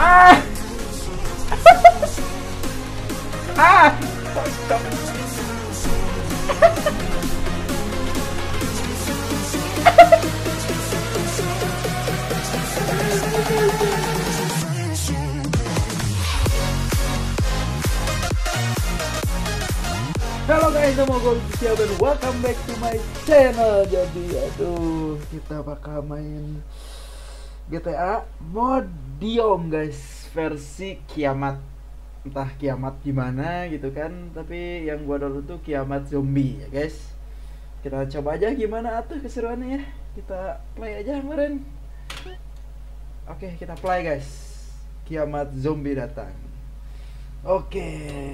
Ah! Ah! Pocong. Halo guys, nama gue Lucia dan welcome back to my channel. Jadi aduh, kita bakal main GTA Modium guys, versi kiamat. Entah kiamat gimana gitu kan, tapi yang gua download tuh kiamat zombie ya guys. Kita coba aja gimana atuh keseruannya ya. Kita play aja kemarin. Oke, kita play guys. Kiamat zombie datang. Oke.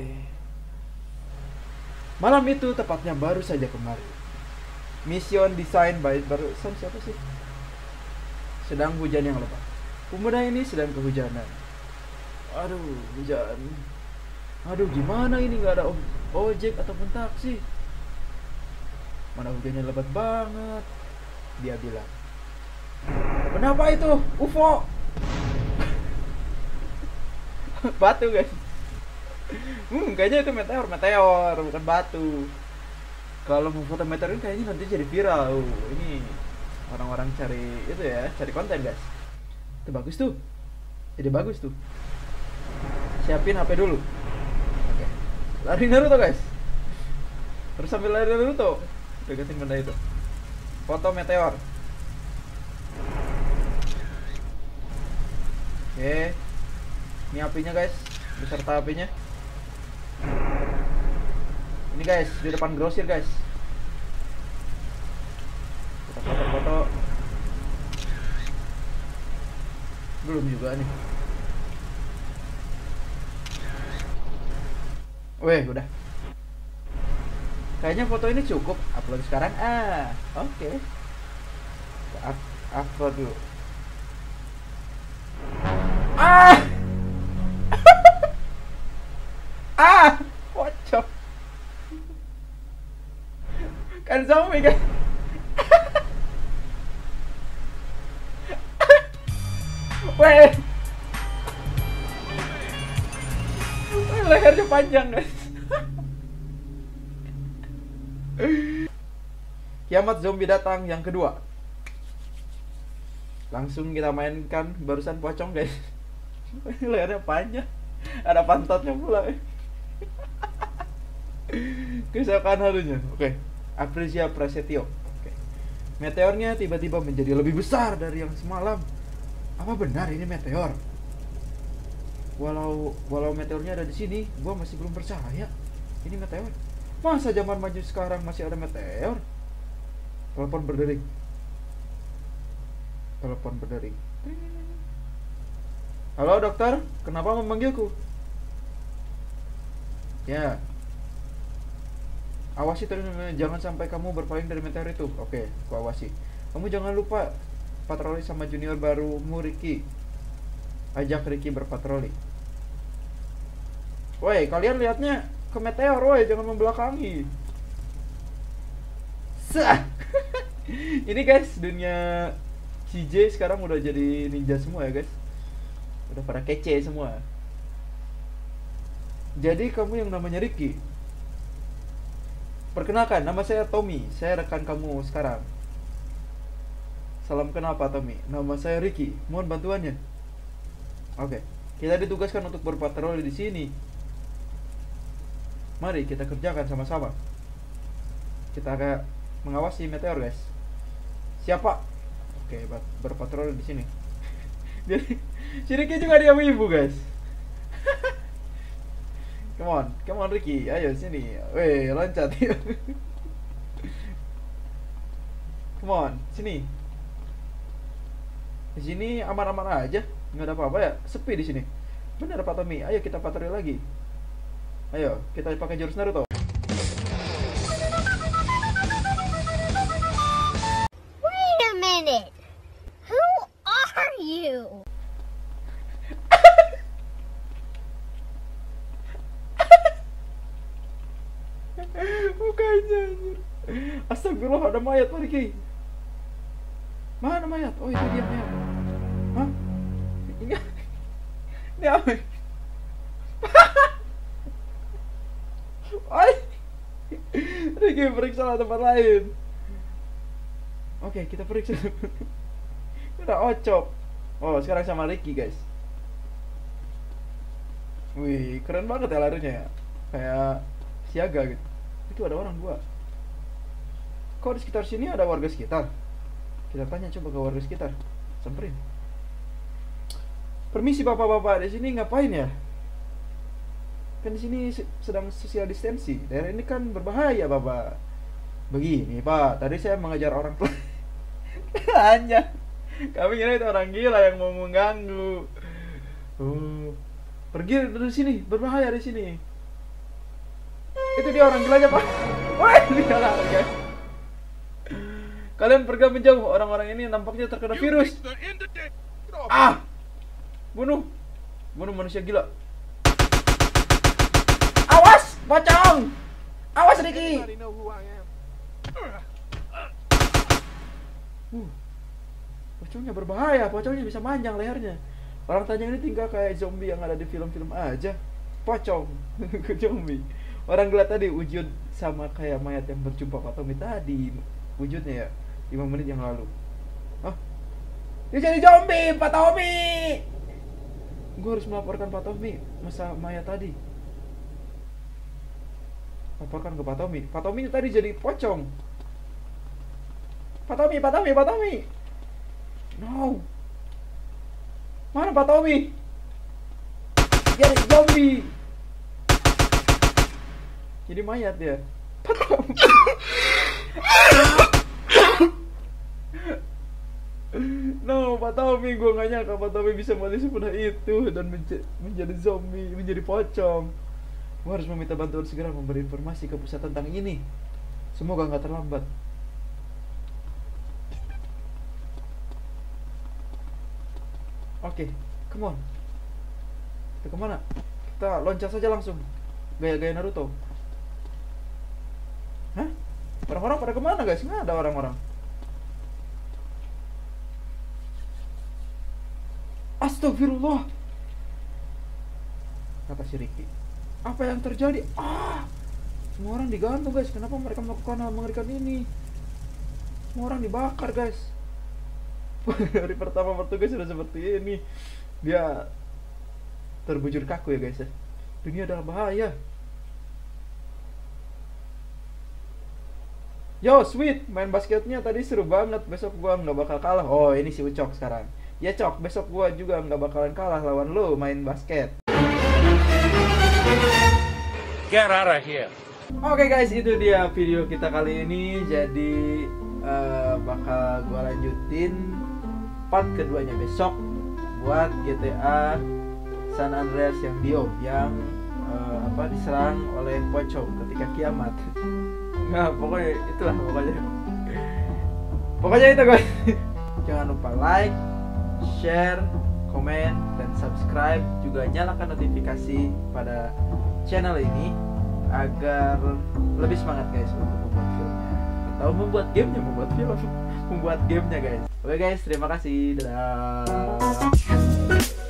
Malam itu tepatnya baru saja kemarin. Mission design by barusan siapa sih? Sedang hujan yang lebat. Pemuda ini sedang kehujanan. Aduh, hujan. Aduh, gimana ini nggak ada ojek ataupun taksi? Mana hujannya lebat banget. Dia bilang, "Kenapa itu? UFO." Batu guys. Kayaknya itu meteor bukan batu. Kalau mau foto meteor ini kayaknya nanti jadi viral. Ini orang-orang cari itu ya, cari konten guys. Itu bagus tuh. Jadi bagus tuh. Siapin HP dulu. Oke. Lari Naruto guys. Terus sambil lari Naruto, deketin benda itu. Foto meteor. Oke. Ini apinya guys, beserta apinya. Ini guys, di depan grosir guys. Kita foto-foto. Belum juga nih. Weh, udah. Kayaknya foto ini cukup. Upload sekarang. Oke. Upload dulu. Pocong. Kan zombie kan. Weh. Lehernya panjang guys. Kiamat zombie datang yang kedua. Langsung kita mainkan barusan pocong guys. Lehernya panjang. Ada pantatnya pula. Kesukaan harunya. Oke. Apresia Prasetyo. Oke. Meteornya tiba-tiba menjadi lebih besar dari yang semalam. Apa benar ini meteor? Walau meteornya ada di sini, gua masih belum percaya. Ini meteor. Masa zaman maju sekarang masih ada meteor? Telepon berdering. Halo dokter, kenapa memanggilku? Ya. Awasi terus, jangan sampai kamu berpaling dari meteor itu. Oke, aku awasi. Kamu jangan lupa patroli sama junior barumu Ricky. Ajak Ricky berpatroli. Woi, kalian lihatnya ke meteor, woi, jangan membelakangi. Sah. Ini guys, dunia CJ sekarang udah jadi ninja semua ya guys. Udah pada kece semua. Jadi kamu yang namanya Ricky. Perkenalkan, nama saya Tommy. Saya rekan kamu sekarang. Salam kenal Pak Tommy. Nama saya Ricky. Mohon bantuannya. Oke. Kita ditugaskan untuk berpatroli di sini. Mari kita kerjakan sama-sama. Kita akan mengawasi meteor, guys. Siapa? Oke, berpatroli di sini. Jadi, si Ricky juga dia wibu, guys. Come on Ricky, ayo sini. Weh, loncat. Come on, sini. Di sini aman-aman aja, nggak ada apa-apa ya. Sepi di sini. Benar Pak Tommy. Ayo kita patroli lagi. Ayo, kita pakai jurus Naruto. Wait a minute. Who are you? Mukanya anjir. Astagfirullah, ada mayat Pak Ricky. Mana mayat? Oh, itu dia mayat. Hah? Ini apa? Oi. Ricky periksa lah tempat lain. Oke, kita periksa. Udah ocok. Oh, sekarang sama Ricky, guys. Wih, keren banget ya larinya ya. Kayak siaga gitu. Itu ada orang 2. Kok di sekitar sini ada warga sekitar? Kita tanya coba ke warga sekitar. Samperin. Permisi bapak-bapak, di sini ngapain ya? Kan di sini sedang social distancing. Daerah ini kan berbahaya, Bapak. Begini, Pak. Tadi saya mengejar orang tua. Hanya kami kira itu orang gila yang mau mengganggu. Pergi dari sini, berbahaya di sini. Itu dia orang gilanya, Pak. Woi, dia lari, guys. Kalian pergi menjauh, orang-orang ini nampaknya terkena virus. Bunuh manusia gila. Awas, pocong. Awas, Ricky. Pocongnya berbahaya, pocongnya bisa panjang lehernya. Orang tanya ini tinggal kayak zombie yang ada di film-film aja. Pocong ke zombie. Orang gila tadi wujud sama kayak mayat yang berjumpa Pak Tommy tadi. Wujudnya ya 5 menit yang lalu. Dia jadi zombie, Pak Tommy. Gue harus melaporkan Pak Tommy masa mayat tadi. Laporkan ke Pak Tommy. Pak Tommy tadi jadi pocong. Pak Tommy. No. Mana Pak Tommy? Jadi zombie. Jadi mayat ya. Pak Tommy. No, Pak Tommy, gue gak nyangka Pak Tommy bisa mati semudah itu dan menjadi zombie, menjadi pocong. Gue harus meminta bantuan segera memberi informasi ke pusat tentang ini. Semoga gak terlambat. Oke, come on. Kita kemana? Kita loncat saja langsung. Gaya-gaya Naruto. Hah? Orang-orang pada kemana, guys? Nggak ada orang-orang. Astagfirullah, kata si Ricky. Apa yang terjadi? Semua orang digantung, guys. Kenapa mereka melakukan hal mengerikan ini? Semua orang dibakar, guys. Dari pertama bertugas sudah seperti ini. Dia terbujur kaku ya, guys. Dunia adalah bahaya. Yo, sweet, main basketnya tadi seru banget. Besok gua nggak bakal kalah. Oh, ini si Ucok sekarang. Ya Cok, besok gua juga nggak bakalan kalah lawan lo main basket. Get out of here. Oke guys, itu dia video kita kali ini. Jadi bakal gua lanjutin part keduanya besok buat GTA San Andreas yang yang diserang oleh pocong ketika kiamat. Nah, pokoknya itu guys. Jangan lupa like, share, komen, dan subscribe. Juga nyalakan notifikasi pada channel ini agar lebih semangat guys untuk membuat filmnya atau membuat gamenya guys. Oke guys, terima kasih. Dadah.